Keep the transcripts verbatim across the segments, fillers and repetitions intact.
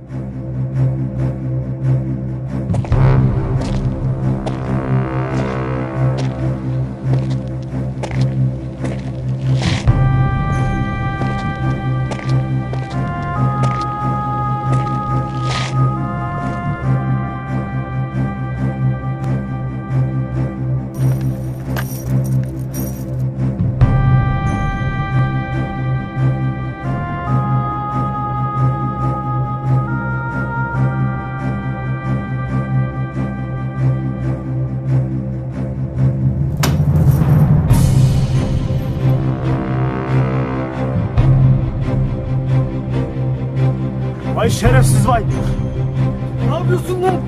Vay şerefsiz vay! Ne yapıyorsun lan?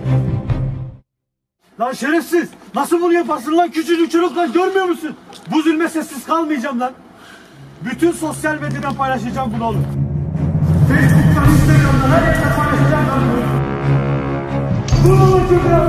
Lan şerefsiz! Nasıl bunu yaparsın lan küçücük çocuk lan, görmüyor musun? Bu zulme sessiz kalmayacağım lan. Bütün sosyal medyadan paylaşacağım bunu oğlum. Facebook'tan, Instagram'dan her yerde paylaşacağım lan bunu. Bunu oğlum çocuğa!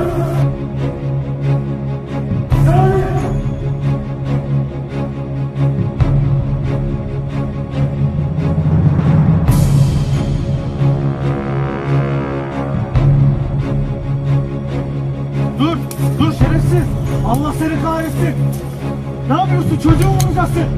Dur, dur şerefsiz! Allah seni kahretsin! Ne yapıyorsun? Çocuğu vuracaksın!